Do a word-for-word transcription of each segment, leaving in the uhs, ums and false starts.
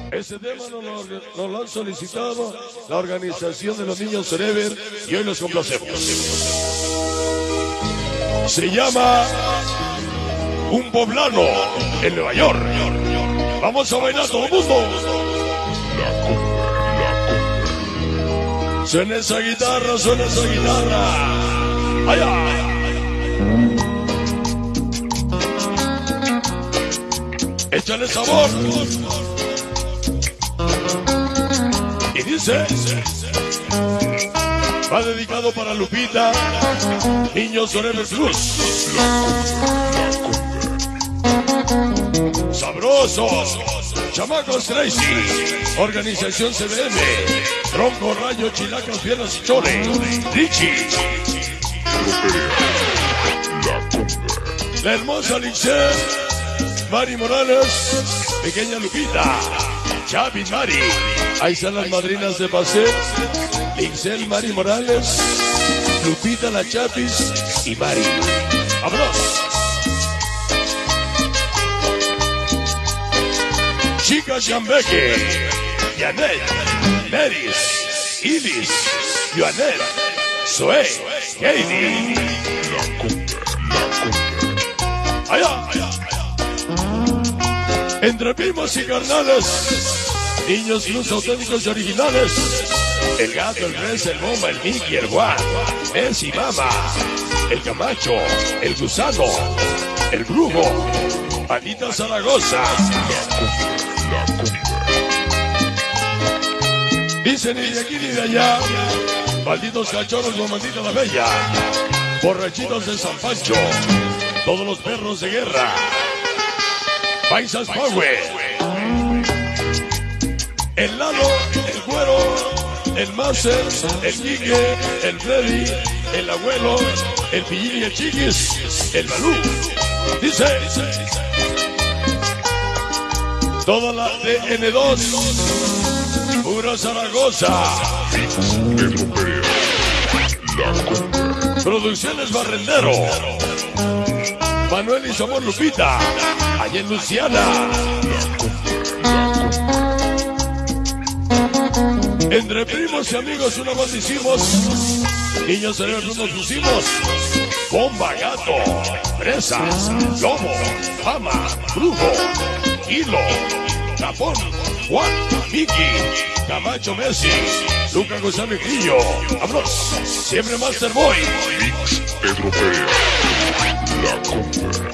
Ese tema nos lo, nos lo han solicitado la organización de los niños Forever y hoy los complacemos. Se llama Un Poblano en Nueva York. Vamos a bailar todo el mundo. Suena esa guitarra, suena esa guitarra. ¡Allá! Échale sabor. Y dice, va dedicado para Lupita, Niños Forever Plus. Sabrosos, chamacos Tracy, organización C B M, Tronco, Rayo, Chilacas, Piernas y Chole, Richie, la hermosa Lixer, Mari Morales, pequeña Lupita, Chavi, Mari, ahí están las madrinas de paseo, Lixel, Mari Morales, Lupita, la Chapis y Mari. ¡Vámonos! Chica Chambeque, Janet, Meris, Ilis, Joanet, Zoe, Katie. Allá, allá. Entre primos y carnales, niños luz auténticos y originales. El gato, el res, el bomba, el Mickey, el guan, Messi, Mama, el Camacho, el gusano, el brujo, Anita Zaragoza. Dicen ni de aquí ni de allá, malditos cachorros con maldita la bella, borrachitos de San Pancho, todos los perros de guerra, Paisas Power, el Lalo, el Güero, el Master, el Quique, el Freddy, el Abuelo, el Pillín y el Chiquis, el Balú. Dice, toda la D N dos, pura Zaragoza. Producciones Barrendero, Manuel y su amor Lupita, allá en Luciana. Entre primos y amigos una voz hicimos, niños cerebros nos pusimos, bomba, gato, presas, lobo, fama, brujo, hilo, tapón, Juan, Mickey, Camacho, Messi, Luca Gonzalo y Grillo. Vámonos, siempre Master Boy. Mix Pedro Perea, La Conga.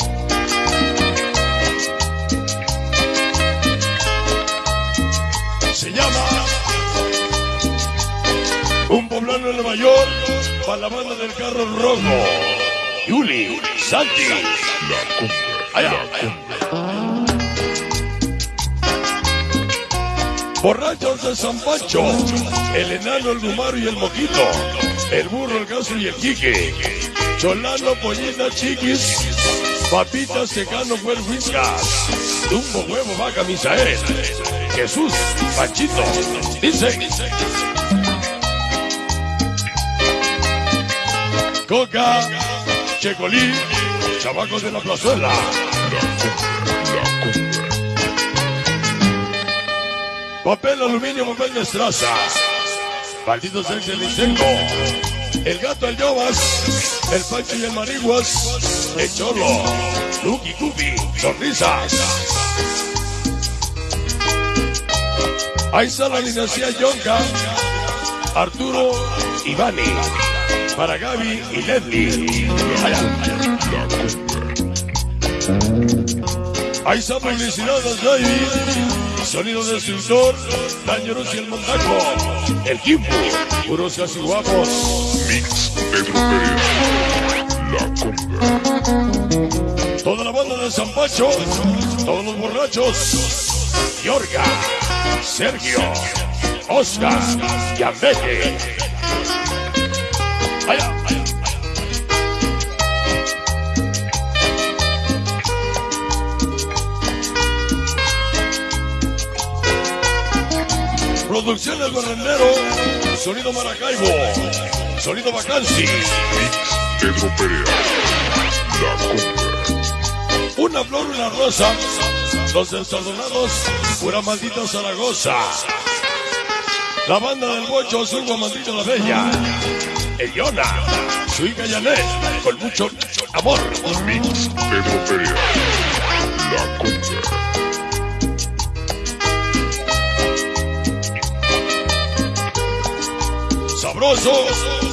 Se llama Un Poblano en Nueva York, para la banda del carro rojo. Yuli, Santi, La Conga. allá, La allá. Conga. Borrachos de San Pancho, el enano, el gumaro y el moquito, el burro, el gaso y el quique, Cholano, Pollina, Chiquis, Papitas, Tecano, Fuer, Whiskas, Tumbo, Huevo, Vaca, Misael, Jesús, Panchito, dice, Coca, Checolí, Chavacos de la Plazuela, papel, aluminio, papel de estraza, Malditos ex el Lisenco, el gato, el Yobas, el Pancho y el Mariguas, el Cholo, Lucky, Cupi, Sonrisas. Ahí está la dinastía Yonka, Arturo y Vani, para Gaby y Leslie. Allá, allá. Ahí está publicidad de David, sonido destructor, Dañeros y el Montaco, el Kimbo, puros casi guapos. Mix Pedro Perea, La Conga. Toda la banda de San Pancho, todos los borrachos, Yorga, Sergio, Oscar, Yambete. Allá, allá. Producciones Barrendero, sonido Maracaibo, sonido Vacancy. Mix Pedro Perea, La Conga. Una flor, una rosa, Los desordenados, pura maldita Zaragoza. La banda del Bocho, su guamandito la bella. Eliona, su hija Janet, con mucho amor. Mix Pedro Perea, La Conga. Sabroso.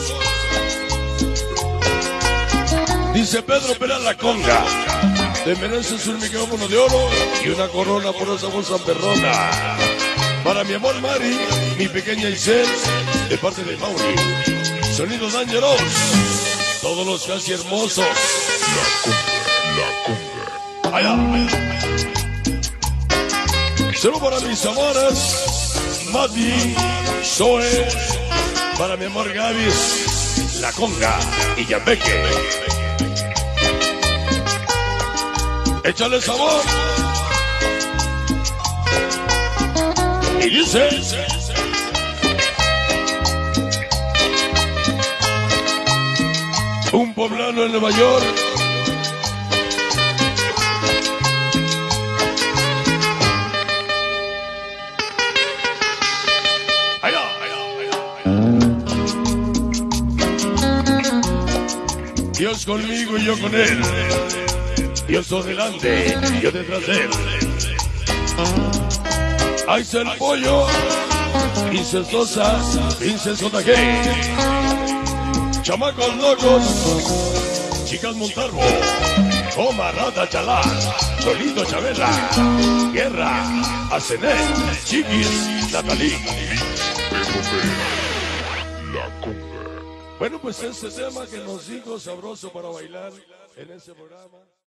Dice Pedro Perea, La Conga. Te mereces un micrófono de oro y una corona por esa voz perrona. Para mi amor Mari, mi pequeña Isel, de parte de Mauri. Sonidos Dangerous, todos los casi hermosos. La Conga, La Conga. Allá, allá. Solo para mis amores, Mati, Zoe, para mi amor Gavis, La Conga y Yambeque. Échale sabor. Y dice: un poblano en Nueva York. Allá, allá, allá, allá. Dios conmigo y yo con él. Dios por delante, yo detrás de él. Ahí está el pollo, incestuosa, Princess J G. Chamacos locos, chicas Montalvo, Coma, Rata, Chalá, Solito, Chabela, Guerra, Arsenet, Chiquis, Natalí. Pedro Perea, La Conga. Bueno, pues este tema que nos dijo sabroso para bailar en ese programa.